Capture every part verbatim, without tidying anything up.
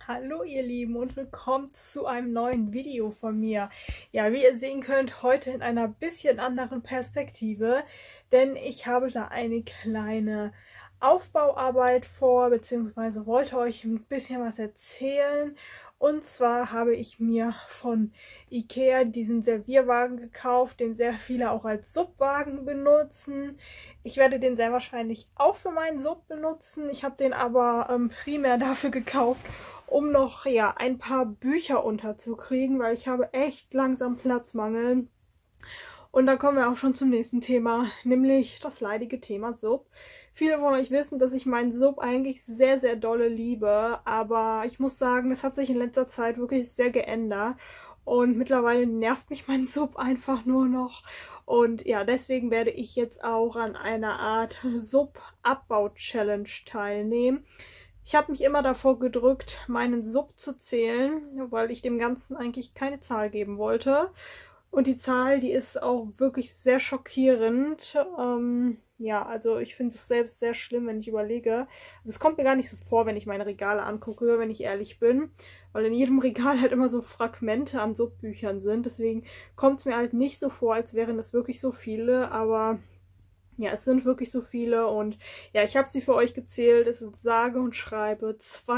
Hallo ihr Lieben und willkommen zu einem neuen Video von mir. Ja, wie ihr sehen könnt, heute in einer bisschen anderen Perspektive, denn ich habe da eine kleine Aufbauarbeit vor, beziehungsweise wollte euch ein bisschen was erzählen. Und zwar habe ich mir von Ikea diesen Servierwagen gekauft, den sehr viele auch als Subwagen benutzen. Ich werde den sehr wahrscheinlich auch für meinen Sub benutzen. Ich habe den aber ähm, primär dafür gekauft, um noch ja ein paar Bücher unterzukriegen, weil ich habe echt langsam Platzmangel. Und dann kommen wir auch schon zum nächsten Thema, nämlich das leidige Thema Sub. Viele von euch wissen, dass ich meinen Sub eigentlich sehr, sehr dolle liebe, aber ich muss sagen, das hat sich in letzter Zeit wirklich sehr geändert. Und mittlerweile nervt mich mein Sub einfach nur noch. Und ja, deswegen werde ich jetzt auch an einer Art Sub-Abbau-Challenge teilnehmen. Ich habe mich immer davor gedrückt, meinen Sub zu zählen, weil ich dem Ganzen eigentlich keine Zahl geben wollte. Und die Zahl, die ist auch wirklich sehr schockierend. Ähm, ja, also ich finde es selbst sehr schlimm, wenn ich überlege. Also es kommt mir gar nicht so vor, wenn ich meine Regale angucke, wenn ich ehrlich bin. Weil in jedem Regal halt immer so Fragmente an Subbüchern sind. Deswegen kommt es mir halt nicht so vor, als wären das wirklich so viele. Aber ja, es sind wirklich so viele. Und ja, ich habe sie für euch gezählt. Es sind sage und schreibe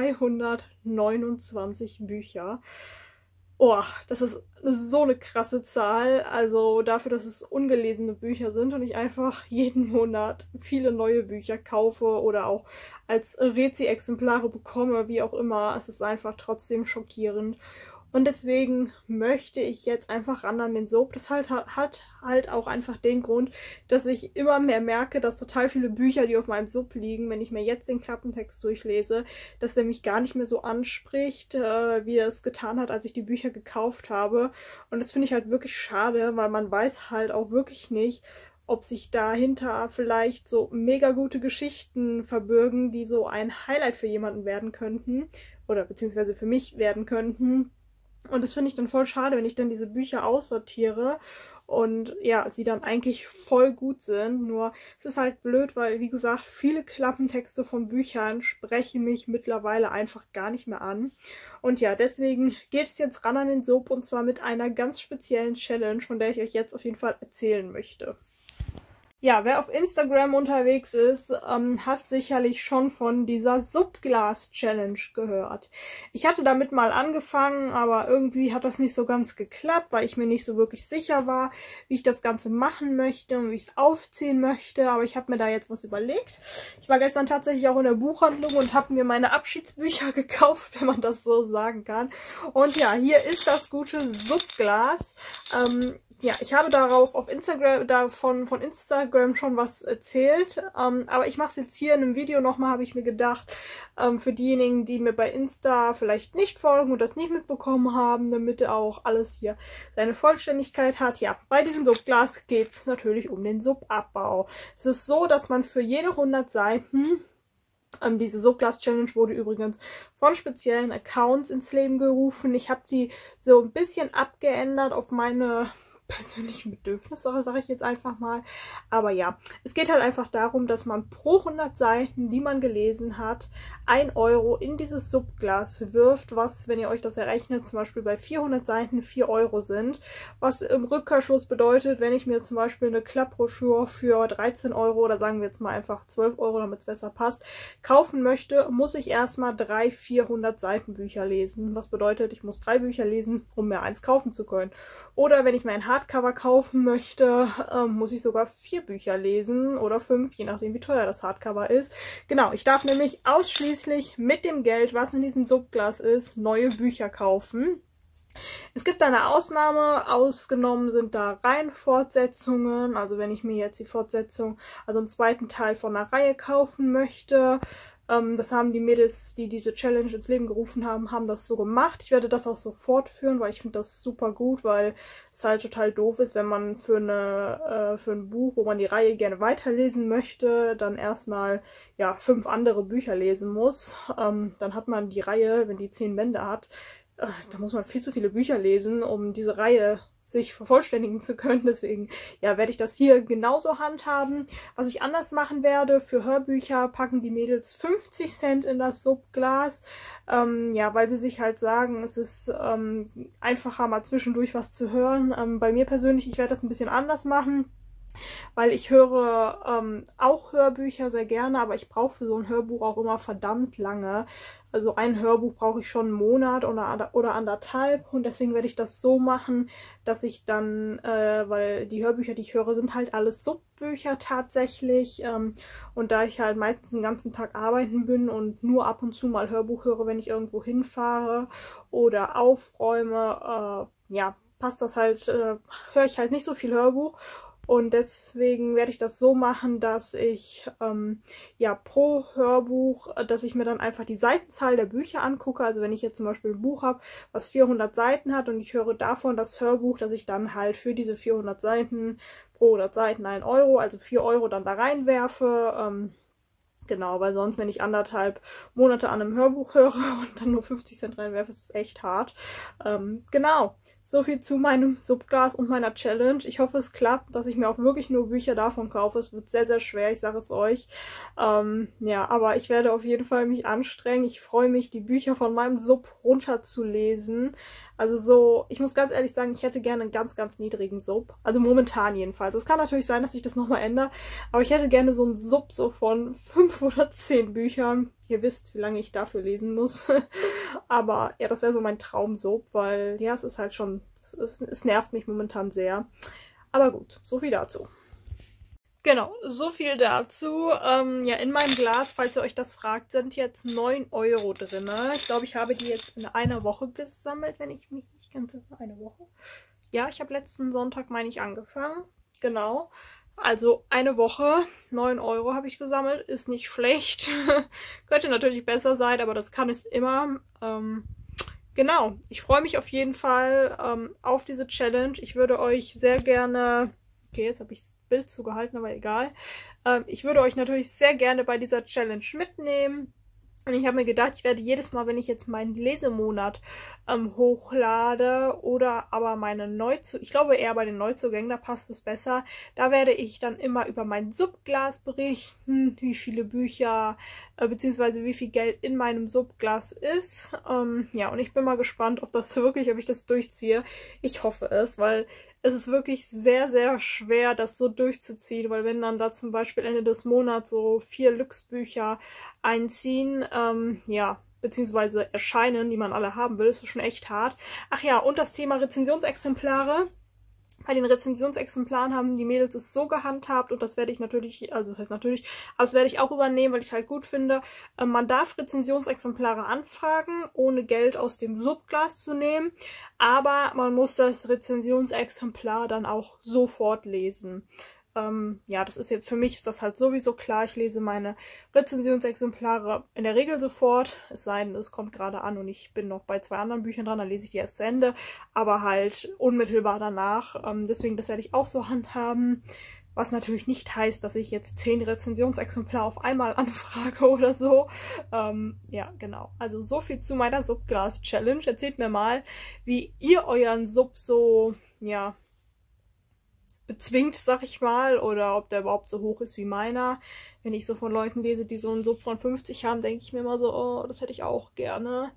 zweihundertneunundzwanzig Bücher. Oh, das ist so eine krasse Zahl, also dafür, dass es ungelesene Bücher sind und ich einfach jeden Monat viele neue Bücher kaufe oder auch als Rezi-Exemplare bekomme, wie auch immer. Es ist einfach trotzdem schockierend. Und deswegen möchte ich jetzt einfach ran an den Sub. Das halt, hat halt auch einfach den Grund, dass ich immer mehr merke, dass total viele Bücher, die auf meinem Sub liegen, wenn ich mir jetzt den Klappentext durchlese, dass der mich gar nicht mehr so anspricht, äh, wie er es getan hat, als ich die Bücher gekauft habe. Und das finde ich halt wirklich schade, weil man weiß halt auch wirklich nicht, ob sich dahinter vielleicht so mega gute Geschichten verbirgen, die so ein Highlight für jemanden werden könnten oder beziehungsweise für mich werden könnten. Und das finde ich dann voll schade, wenn ich dann diese Bücher aussortiere und ja, sie dann eigentlich voll gut sind. Nur es ist halt blöd, weil, wie gesagt, viele Klappentexte von Büchern sprechen mich mittlerweile einfach gar nicht mehr an. Und ja, deswegen geht es jetzt ran an den Sub und zwar mit einer ganz speziellen Challenge, von der ich euch jetzt auf jeden Fall erzählen möchte. Ja, wer auf Instagram unterwegs ist, ähm, hat sicherlich schon von dieser Subglas-Challenge gehört. Ich hatte damit mal angefangen, aber irgendwie hat das nicht so ganz geklappt, weil ich mir nicht so wirklich sicher war, wie ich das Ganze machen möchte und wie ich es aufziehen möchte. Aber ich habe mir da jetzt was überlegt. Ich war gestern tatsächlich auch in der Buchhandlung und habe mir meine Abschiedsbücher gekauft, wenn man das so sagen kann. Und ja, hier ist das gute Subglas. Ähm, Ja, ich habe darauf auf Instagram, davon von Instagram schon was erzählt, ähm, aber ich mache es jetzt hier in einem Video nochmal, habe ich mir gedacht, ähm, für diejenigen, die mir bei Insta vielleicht nicht folgen und das nicht mitbekommen haben, damit auch alles hier seine Vollständigkeit hat. Ja, bei diesem Subglas geht es natürlich um den Subabbau. Es ist so, dass man für jede hundert Seiten, ähm, diese Subglas-Challenge wurde übrigens von speziellen Accounts ins Leben gerufen. Ich habe die so ein bisschen abgeändert auf meine persönlichen Bedürfnisse, sage ich jetzt einfach mal. Aber ja, es geht halt einfach darum, dass man pro hundert Seiten, die man gelesen hat, ein Euro in dieses Subglas wirft, was, wenn ihr euch das errechnet, zum Beispiel bei vierhundert Seiten vier Euro sind. Was im Rückkehrschluss bedeutet, wenn ich mir zum Beispiel eine Klappbroschüre für dreizehn Euro oder sagen wir jetzt mal einfach zwölf Euro, damit es besser passt, kaufen möchte, muss ich erstmal drei vierhundert Seiten Bücher lesen. Was bedeutet, ich muss drei Bücher lesen, um mir eins kaufen zu können. Oder wenn ich mir ein Hardcover kaufen möchte, ähm, muss ich sogar vier Bücher lesen oder fünf, je nachdem wie teuer das Hardcover ist. Genau, ich darf nämlich ausschließlich mit dem Geld, was in diesem Subglas ist, neue Bücher kaufen. Es gibt eine Ausnahme, ausgenommen sind da Reihenfortsetzungen, also wenn ich mir jetzt die Fortsetzung, also einen zweiten Teil von einer Reihe kaufen möchte. Ähm, das haben die Mädels, die diese Challenge ins Leben gerufen haben, haben das so gemacht. Ich werde das auch so fortführen, weil ich finde das super gut, weil es halt total doof ist, wenn man für, eine, äh, für ein Buch, wo man die Reihe gerne weiterlesen möchte, dann erstmal ja, fünf andere Bücher lesen muss. Ähm, dann hat man die Reihe, wenn die zehn Bände hat, da muss man viel zu viele Bücher lesen, um diese Reihe sich vervollständigen zu können. Deswegen, ja, werde ich das hier genauso handhaben. Was ich anders machen werde, für Hörbücher packen die Mädels fünfzig Cent in das Subglas. Ähm, ja, weil sie sich halt sagen, es ist ähm, einfacher, mal zwischendurch was zu hören. Ähm, bei mir persönlich, ich werde das ein bisschen anders machen. Weil ich höre ähm, auch Hörbücher sehr gerne, aber ich brauche für so ein Hörbuch auch immer verdammt lange. Also ein Hörbuch brauche ich schon einen Monat oder, oder anderthalb und deswegen werde ich das so machen, dass ich dann, äh, weil die Hörbücher, die ich höre, sind halt alles Subbücher tatsächlich ähm, und da ich halt meistens den ganzen Tag arbeiten bin und nur ab und zu mal Hörbuch höre, wenn ich irgendwo hinfahre oder aufräume, äh, ja, passt das halt, äh, höre ich halt nicht so viel Hörbuch. Und deswegen werde ich das so machen, dass ich ähm, ja pro Hörbuch, dass ich mir dann einfach die Seitenzahl der Bücher angucke. Also wenn ich jetzt zum Beispiel ein Buch habe, was vierhundert Seiten hat und ich höre davon das Hörbuch, dass ich dann halt für diese vierhundert Seiten pro hundert Seiten ein Euro, also vier Euro dann da reinwerfe. Ähm, Genau, weil sonst, wenn ich anderthalb Monate an einem Hörbuch höre und dann nur fünfzig Cent reinwerfe, ist das echt hart. Ähm, genau, so viel zu meinem Subglas und meiner Challenge. Ich hoffe, es klappt, dass ich mir auch wirklich nur Bücher davon kaufe. Es wird sehr, sehr schwer, ich sage es euch. Ähm, ja, aber ich werde auf jeden Fall mich anstrengen. Ich freue mich, die Bücher von meinem Sub runterzulesen. Also so, ich muss ganz ehrlich sagen, ich hätte gerne einen ganz, ganz niedrigen Sub. Also momentan jedenfalls. Es kann natürlich sein, dass sich das nochmal ändert. Aber ich hätte gerne so einen Sub so von fünf oder zehn Büchern. Ihr wisst, wie lange ich dafür lesen muss. Aber ja, das wäre so mein Traum-Sub, weil ja, es ist halt schon, es, ist, es nervt mich momentan sehr. Aber gut, so viel dazu. Genau, so viel dazu. Ähm, ja, in meinem Glas, falls ihr euch das fragt, sind jetzt neun Euro drin. Ich glaube, ich habe die jetzt in einer Woche gesammelt, wenn ich mich nicht ganz sicher. Eine Woche? Ja, ich habe letzten Sonntag, meine ich, angefangen. Genau. Also eine Woche, neun Euro habe ich gesammelt. Ist nicht schlecht. Könnte natürlich besser sein, aber das kann es immer. Ähm, genau, ich freue mich auf jeden Fall ähm, auf diese Challenge. Ich würde euch sehr gerne... Okay, jetzt habe ich das Bild zugehalten, aber egal. Ähm, ich würde euch natürlich sehr gerne bei dieser Challenge mitnehmen. Und ich habe mir gedacht, ich werde jedes Mal, wenn ich jetzt meinen Lesemonat ähm, hochlade oder aber meine Neuzugänge, ich glaube eher bei den Neuzugängen, da passt es besser, da werde ich dann immer über mein Subglas berichten, wie viele Bücher äh, bzw. wie viel Geld in meinem Subglas ist. Ähm, ja, und ich bin mal gespannt, ob das wirklich, ob ich das durchziehe. Ich hoffe es, weil es ist wirklich sehr, sehr schwer, das so durchzuziehen, weil wenn dann da zum Beispiel Ende des Monats so vier Lux-Bücher einziehen, ähm, ja, beziehungsweise erscheinen, die man alle haben will, ist das schon echt hart. Ach ja, und das Thema Rezensionsexemplare. Bei den Rezensionsexemplaren haben die Mädels es so gehandhabt und das werde ich natürlich, also das heißt natürlich, aber das werde ich auch übernehmen, weil ich es halt gut finde. Ähm, man darf Rezensionsexemplare anfragen, ohne Geld aus dem Subglas zu nehmen, aber man muss das Rezensionsexemplar dann auch sofort lesen. Ähm, ja, das ist jetzt, für mich ist das halt sowieso klar. Ich lese meine Rezensionsexemplare in der Regel sofort, es sei denn, es kommt gerade an und ich bin noch bei zwei anderen Büchern dran, dann lese ich die erst zu Ende, aber halt unmittelbar danach. Ähm, deswegen, das werde ich auch so handhaben. Was natürlich nicht heißt, dass ich jetzt zehn Rezensionsexemplare auf einmal anfrage oder so. Ähm, ja, genau. Also so viel zu meiner Subglas-Challenge. Erzählt mir mal, wie ihr euren Sub so, ja, bezwingt, sag ich mal, oder ob der überhaupt so hoch ist wie meiner. Wenn ich so von Leuten lese, die so einen Sub von fünfzig haben, denke ich mir immer so, oh, das hätte ich auch gerne.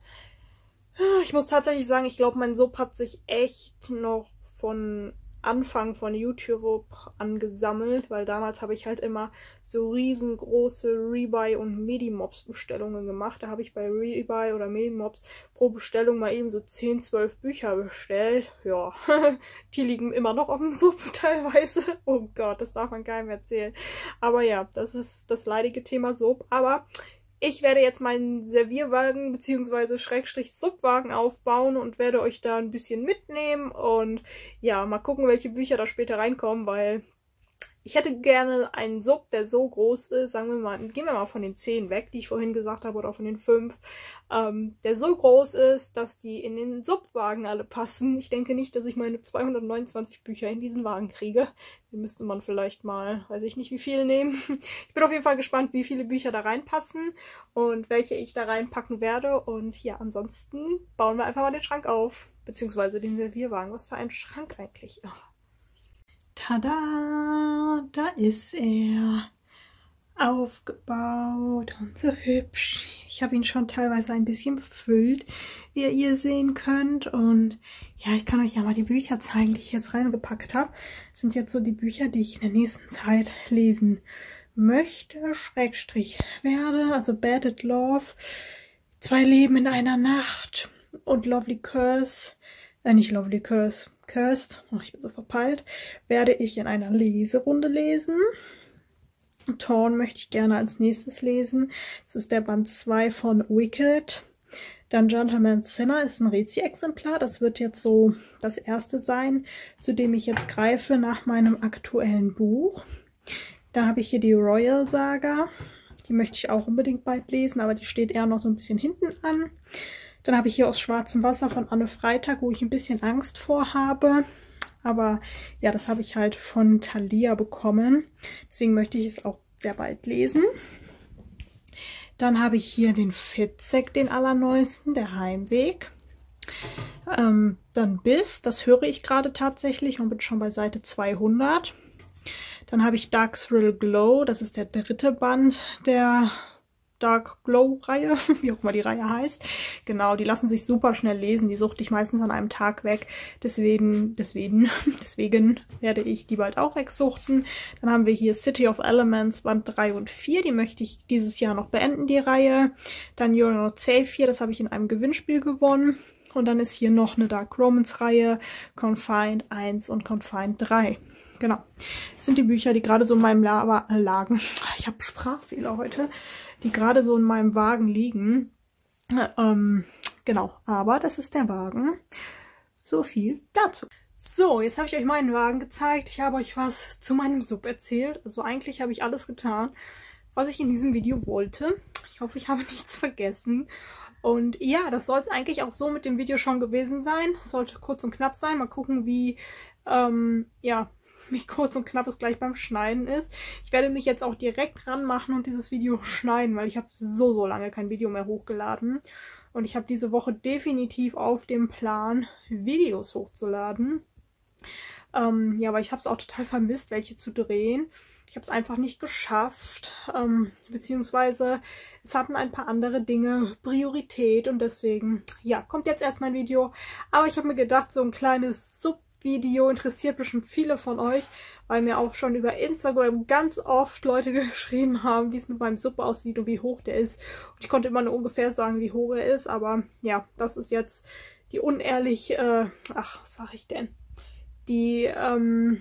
Ich muss tatsächlich sagen, ich glaube, mein Sub hat sich echt noch von Anfang von YouTube angesammelt, weil damals habe ich halt immer so riesengroße Rebuy und Medimobs Bestellungen gemacht. Da habe ich bei Rebuy oder Medimobs pro Bestellung mal eben so zehn, zwölf Bücher bestellt. Ja, die liegen immer noch auf dem Sub teilweise. Oh Gott, das darf man keinem erzählen. Aber ja, das ist das leidige Thema Sub. Aber ich werde jetzt meinen Servierwagen bzw. Schrägstrich Subwagen aufbauen und werde euch da ein bisschen mitnehmen und ja, mal gucken, welche Bücher da später reinkommen, weil ich hätte gerne einen Sub, der so groß ist, sagen wir mal, gehen wir mal von den zehn weg, die ich vorhin gesagt habe, oder auch von den fünf, ähm, der so groß ist, dass die in den Subwagen alle passen. Ich denke nicht, dass ich meine zweihundertneunundzwanzig Bücher in diesen Wagen kriege. Den müsste man vielleicht mal, weiß ich nicht, wie viel nehmen. Ich bin auf jeden Fall gespannt, wie viele Bücher da reinpassen und welche ich da reinpacken werde. Und ja, ansonsten bauen wir einfach mal den Schrank auf. beziehungsweise den Servierwagen. Was für ein Schrank eigentlich. Oh. Tada, da ist er. Aufgebaut und so hübsch. Ich habe ihn schon teilweise ein bisschen befüllt, wie ihr sehen könnt. Und ja, ich kann euch ja mal die Bücher zeigen, die ich jetzt reingepackt habe. Das sind jetzt so die Bücher, die ich in der nächsten Zeit lesen möchte, Schrägstrich werde. Also Bad at Love, Zwei Leben in einer Nacht und Lovely Curse, äh nicht Lovely Curse, Cursed, oh, ich bin so verpeilt, werde ich in einer Leserunde lesen. Torn möchte ich gerne als nächstes lesen. Das ist der Band zwei von Wicked. Dann Gentleman's Sinner ist ein Rezi-Exemplar. Das wird jetzt so das erste sein, zu dem ich jetzt greife nach meinem aktuellen Buch. Da habe ich hier die Royal Saga. Die möchte ich auch unbedingt bald lesen, aber die steht eher noch so ein bisschen hinten an. Dann habe ich hier Aus schwarzem Wasser von Anne Freitag, wo ich ein bisschen Angst vor habe. Aber ja, das habe ich halt von Thalia bekommen. Deswegen möchte ich es auch sehr bald lesen. Dann habe ich hier den Fitzek, den allerneuesten, der Heimweg. Ähm, dann Biss, das höre ich gerade tatsächlich und bin schon bei Seite zweihundert. Dann habe ich Dark Thrill Glow, das ist der dritte Band der Dark Glow-Reihe, wie auch immer die Reihe heißt. Genau, die lassen sich super schnell lesen. Die suchte ich meistens an einem Tag weg. Deswegen, deswegen, deswegen werde ich die bald auch wegsuchten. Dann haben wir hier City of Elements Band drei und vier. Die möchte ich dieses Jahr noch beenden, die Reihe. Dann You're Not Safe hier, das habe ich in einem Gewinnspiel gewonnen. Und dann ist hier noch eine Dark Romance-Reihe, Confined eins und Confined drei. Genau, das sind die Bücher, die gerade so in meinem Lava äh, lagen. Ich habe Sprachfehler heute. Die gerade so in meinem Wagen liegen. Ähm, genau, aber das ist der Wagen. So viel dazu. So, jetzt habe ich euch meinen Wagen gezeigt. Ich habe euch was zu meinem Sub erzählt. Also eigentlich habe ich alles getan, was ich in diesem Video wollte. Ich hoffe, ich habe nichts vergessen. Und ja, das soll es eigentlich auch so mit dem Video schon gewesen sein. Es sollte kurz und knapp sein. Mal gucken, wie, ähm, ja... wie kurz und knapp es gleich beim Schneiden ist. Ich werde mich jetzt auch direkt ranmachen und dieses Video schneiden, weil ich habe so, so lange kein Video mehr hochgeladen. Und ich habe diese Woche definitiv auf dem Plan, Videos hochzuladen. Ähm, ja, aber ich habe es auch total vermisst, welche zu drehen. Ich habe es einfach nicht geschafft, ähm, beziehungsweise es hatten ein paar andere Dinge Priorität und deswegen, ja, kommt jetzt erst mein Video. Aber ich habe mir gedacht, so ein kleines Sub Video interessiert bestimmt viele von euch, weil mir auch schon über Instagram ganz oft Leute geschrieben haben, wie es mit meinem Sub aussieht und wie hoch der ist. Und ich konnte immer nur ungefähr sagen, wie hoch er ist, aber ja, das ist jetzt die unehrlich, äh, ach, was sag ich denn? Die, ähm,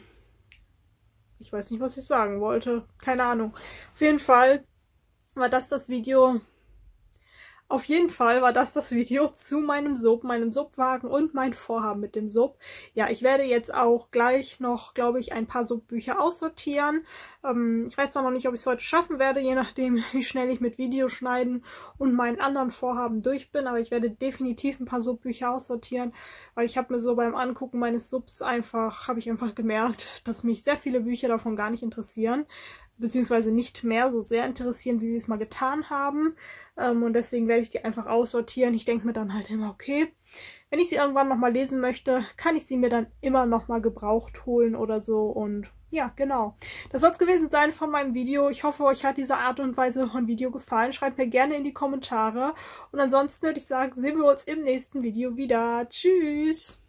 ich weiß nicht, was ich sagen wollte. Keine Ahnung. Auf jeden Fall war das das Video... Auf jeden Fall war das das Video zu meinem Sub, meinem Subwagen und mein Vorhaben mit dem Sub. Ja, ich werde jetzt auch gleich noch, glaube ich, ein paar Subbücher aussortieren. Ähm, ich weiß zwar noch nicht, ob ich es heute schaffen werde, je nachdem, wie schnell ich mit Videos schneiden und meinen anderen Vorhaben durch bin. Aber ich werde definitiv ein paar Subbücher aussortieren, weil ich habe mir so beim Angucken meines Subs einfach, habe ich einfach gemerkt, dass mich sehr viele Bücher davon gar nicht interessieren. Beziehungsweise nicht mehr so sehr interessieren, wie sie es mal getan haben. Ähm, und deswegen werde ich die einfach aussortieren. Ich denke mir dann halt immer, okay, wenn ich sie irgendwann nochmal lesen möchte, kann ich sie mir dann immer nochmal gebraucht holen oder so. Und ja, genau. Das soll es gewesen sein von meinem Video. Ich hoffe, euch hat diese Art und Weise von Video gefallen. Schreibt mir gerne in die Kommentare. Und ansonsten würde ich sagen, sehen wir uns im nächsten Video wieder. Tschüss!